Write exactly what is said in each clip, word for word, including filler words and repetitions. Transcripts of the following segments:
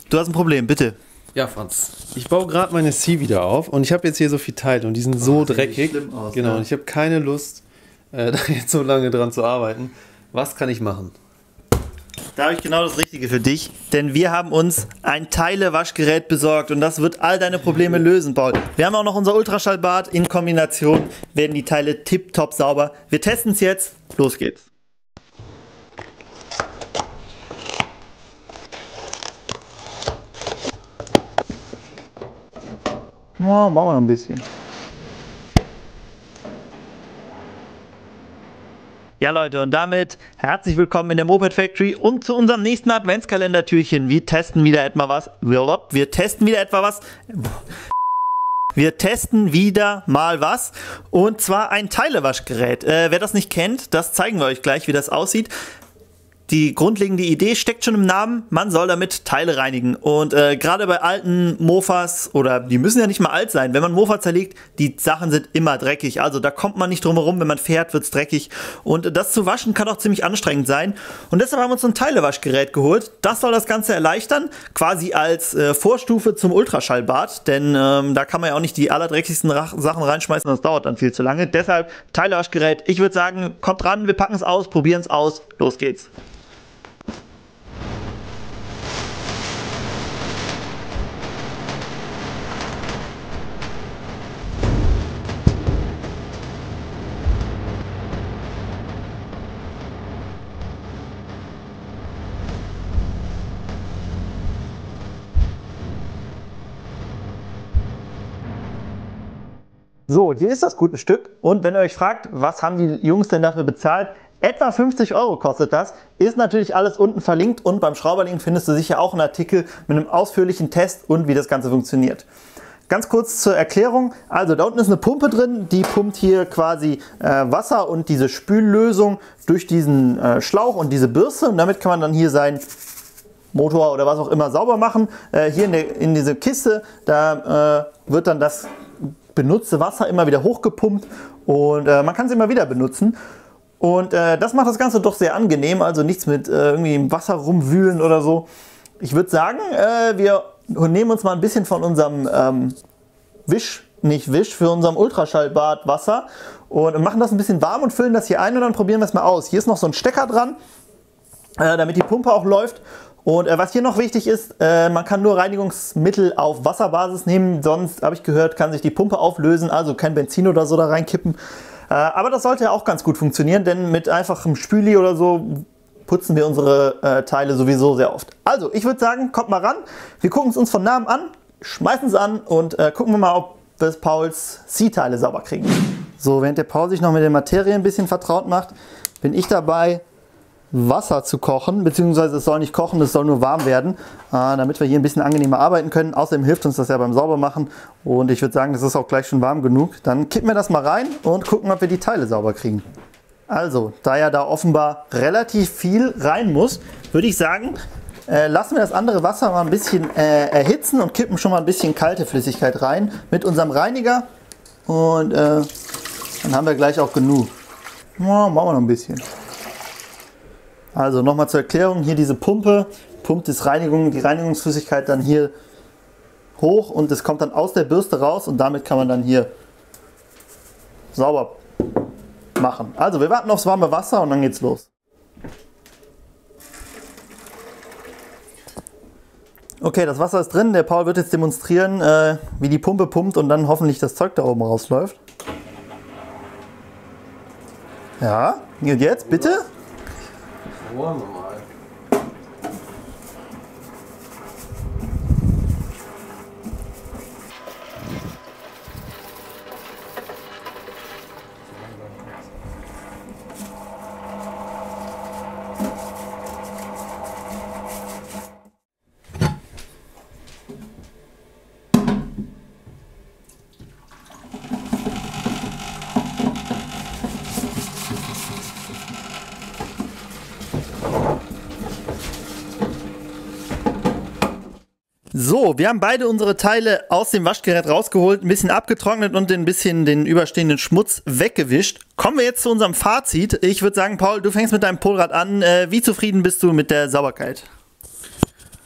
du hast ein Problem, bitte. Ja, Franz. Ich baue gerade meine C wieder auf und ich habe jetzt hier so viel Teile und die sind so oh, dreckig. Aus, genau, ja. Und ich habe keine Lust, äh, da jetzt so lange dran zu arbeiten. Was kann ich machen? Da habe ich genau das Richtige für dich, denn wir haben uns ein Teilewaschgerät besorgt und das wird all deine Probleme lösen, Paul. Wir haben auch noch unser Ultraschallbad, in Kombination werden die Teile tipptopp sauber. Wir testen es jetzt, los geht's. Ja, machen wir noch ein bisschen. Ja Leute, und damit herzlich willkommen in der Moped Factory und zu unserem nächsten Adventskalender-Türchen. Wir testen wieder etwa was. Wir testen wieder etwa was. Wir testen wieder mal was. Und zwar ein Teilewaschgerät. Äh, wer das nicht kennt, das zeigen wir euch gleich, wie das aussieht. Die grundlegende Idee steckt schon im Namen, man soll damit Teile reinigen. Und äh, gerade bei alten Mofas, oder die müssen ja nicht mal alt sein, wenn man Mofa zerlegt, die Sachen sind immer dreckig. Also da kommt man nicht drum herum, wenn man fährt, wird es dreckig. Und das zu waschen kann auch ziemlich anstrengend sein. Und deshalb haben wir uns ein Teilewaschgerät geholt. Das soll das Ganze erleichtern, quasi als äh, Vorstufe zum Ultraschallbad. Denn ähm, da kann man ja auch nicht die allerdreckigsten Sachen reinschmeißen, das dauert dann viel zu lange. Deshalb Teilewaschgerät. Ich würde sagen, kommt ran, wir packen es aus, probieren es aus, los geht's. So, hier ist das gute Stück und wenn ihr euch fragt, was haben die Jungs denn dafür bezahlt, etwa fünfzig Euro kostet das, ist natürlich alles unten verlinkt und beim Schrauberling findest du sicher auch einen Artikel mit einem ausführlichen Test und wie das Ganze funktioniert. Ganz kurz zur Erklärung, also da unten ist eine Pumpe drin, die pumpt hier quasi äh, Wasser und diese Spüllösung durch diesen äh, Schlauch und diese Bürste und damit kann man dann hier sein Motor oder was auch immer sauber machen. Äh, hier in, der, in diese Kiste, da äh, wird dann das benutzte Wasser immer wieder hochgepumpt und äh, man kann es immer wieder benutzen. Und äh, das macht das Ganze doch sehr angenehm, also nichts mit äh, irgendwie im Wasser rumwühlen oder so. Ich würde sagen, äh, wir nehmen uns mal ein bisschen von unserem ähm, Wisch, nicht Wisch, für unserem Ultraschallbad Wasser und machen das ein bisschen warm und füllen das hier ein und dann probieren wir es mal aus. Hier ist noch so ein Stecker dran, äh, damit die Pumpe auch läuft. Und äh, was hier noch wichtig ist, äh, man kann nur Reinigungsmittel auf Wasserbasis nehmen, sonst, habe ich gehört, kann sich die Pumpe auflösen, also kein Benzin oder so da reinkippen. Äh, aber das sollte ja auch ganz gut funktionieren, denn mit einfachem Spüli oder so putzen wir unsere äh, Teile sowieso sehr oft. Also, ich würde sagen, kommt mal ran, wir gucken es uns von Namen an, schmeißen es an und äh, gucken wir mal, ob wir Pauls C-Teile sauber kriegen. So, während der Paul sich noch mit der Materie ein bisschen vertraut macht, bin ich dabei, Wasser zu kochen, beziehungsweise es soll nicht kochen, es soll nur warm werden, äh, damit wir hier ein bisschen angenehmer arbeiten können. Außerdem hilft uns das ja beim Saubermachen und ich würde sagen, das ist auch gleich schon warm genug. Dann kippen wir das mal rein und gucken, ob wir die Teile sauber kriegen. Also, da ja da offenbar relativ viel rein muss, würde ich sagen, äh, lassen wir das andere Wasser mal ein bisschen äh, erhitzen und kippen schon mal ein bisschen kalte Flüssigkeit rein mit unserem Reiniger und äh, dann haben wir gleich auch genug. Ja, machen wir noch ein bisschen. Also nochmal zur Erklärung, hier diese Pumpe pumpt das Reinigung, die Reinigungsflüssigkeit dann hier hoch und es kommt dann aus der Bürste raus und damit kann man dann hier sauber machen. Also wir warten aufs warme Wasser und dann geht's los. Okay, das Wasser ist drin, der Paul wird jetzt demonstrieren, äh, wie die Pumpe pumpt und dann hoffentlich das Zeug da oben rausläuft. Ja, und jetzt bitte? Wollen wir mal. So, wir haben beide unsere Teile aus dem Waschgerät rausgeholt, ein bisschen abgetrocknet und ein bisschen den überstehenden Schmutz weggewischt. Kommen wir jetzt zu unserem Fazit. Ich würde sagen, Paul, du fängst mit deinem Polrad an. Äh, wie zufrieden bist du mit der Sauberkeit?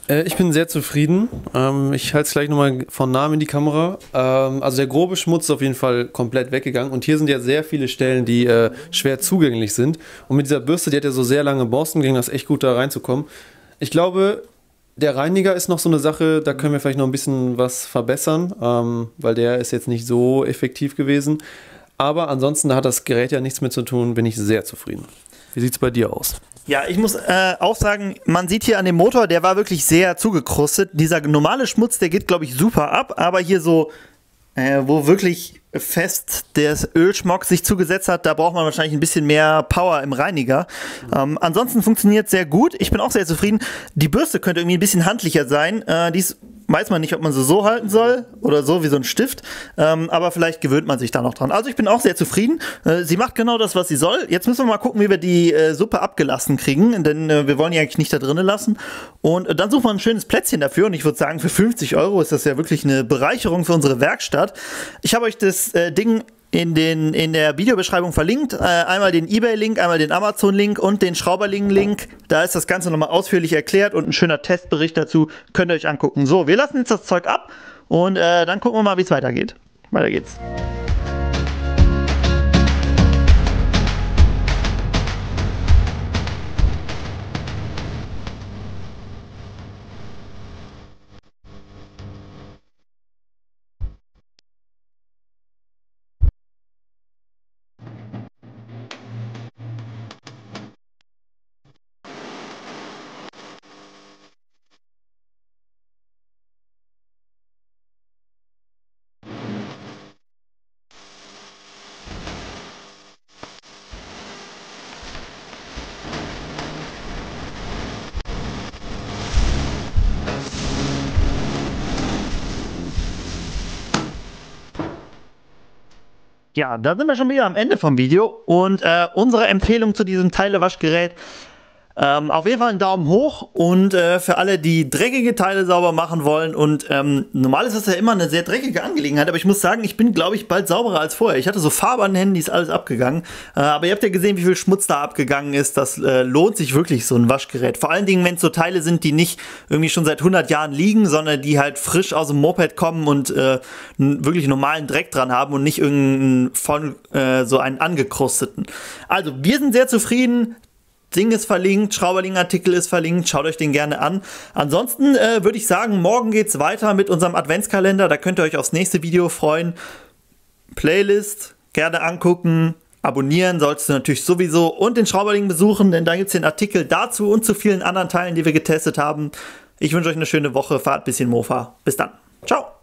Äh, ich bin sehr zufrieden. Ähm, ich halte es gleich nochmal von nahem in die Kamera. Ähm, also der grobe Schmutz ist auf jeden Fall komplett weggegangen. Und hier sind ja sehr viele Stellen, die äh, schwer zugänglich sind. Und mit dieser Bürste, die hat ja so sehr lange Borsten, ging das echt gut da reinzukommen. Ich glaube, der Reiniger ist noch so eine Sache, da können wir vielleicht noch ein bisschen was verbessern, ähm, weil der ist jetzt nicht so effektiv gewesen. Aber ansonsten, da hat das Gerät ja nichts mit zu tun, bin ich sehr zufrieden. Wie sieht es bei dir aus? Ja, ich muss äh, auch sagen, man sieht hier an dem Motor, der war wirklich sehr zugekrustet. Dieser normale Schmutz, der geht, glaube ich, super ab, aber hier so, äh, wo wirklich fest der Ölschmock sich zugesetzt hat, da braucht man wahrscheinlich ein bisschen mehr Power im Reiniger. Ähm, ansonsten funktioniert sehr gut. Ich bin auch sehr zufrieden. Die Bürste könnte irgendwie ein bisschen handlicher sein. Äh, die ist, weiß man nicht, ob man sie so halten soll oder so wie so ein Stift, ähm, aber vielleicht gewöhnt man sich da noch dran. Also ich bin auch sehr zufrieden. Äh, sie macht genau das, was sie soll. Jetzt müssen wir mal gucken, wie wir die äh, Suppe abgelassen kriegen, denn äh, wir wollen die eigentlich nicht da drinnen lassen. Und äh, dann suchen wir ein schönes Plätzchen dafür und ich würde sagen, für fünfzig Euro ist das ja wirklich eine Bereicherung für unsere Werkstatt. Ich habe euch das äh, Ding in, den, in der Videobeschreibung verlinkt. Äh, einmal den eBay-Link, einmal den Amazon-Link und den Schrauberling-Link. Da ist das Ganze nochmal ausführlich erklärt und ein schöner Testbericht dazu. Könnt ihr euch angucken. So, wir lassen jetzt das Zeug ab und äh, dann gucken wir mal, wie es weitergeht. Weiter geht's. Ja, da sind wir schon wieder am Ende vom Video und äh, unsere Empfehlung zu diesem Teilewaschgerät: Ähm, auf jeden Fall einen Daumen hoch und äh, für alle, die dreckige Teile sauber machen wollen und ähm, normal ist das ja immer eine sehr dreckige Angelegenheit, aber ich muss sagen, ich bin, glaube ich, bald sauberer als vorher. Ich hatte so Farbe an den Händen, die ist alles abgegangen, äh, aber ihr habt ja gesehen, wie viel Schmutz da abgegangen ist. Das äh, lohnt sich wirklich, so ein Waschgerät. Vor allen Dingen, wenn es so Teile sind, die nicht irgendwie schon seit hundert Jahren liegen, sondern die halt frisch aus dem Moped kommen und äh, einen wirklich normalen Dreck dran haben und nicht irgendeinen voll, äh, so einen angekrusteten. Also, wir sind sehr zufrieden. Ding ist verlinkt, Schrauberling-Artikel ist verlinkt, schaut euch den gerne an. Ansonsten äh, würde ich sagen, morgen geht es weiter mit unserem Adventskalender, da könnt ihr euch aufs nächste Video freuen. Playlist gerne angucken, abonnieren solltest du natürlich sowieso und den Schrauberling besuchen, denn da gibt es den Artikel dazu und zu vielen anderen Teilen, die wir getestet haben. Ich wünsche euch eine schöne Woche, fahrt ein bisschen Mofa. Bis dann. Ciao.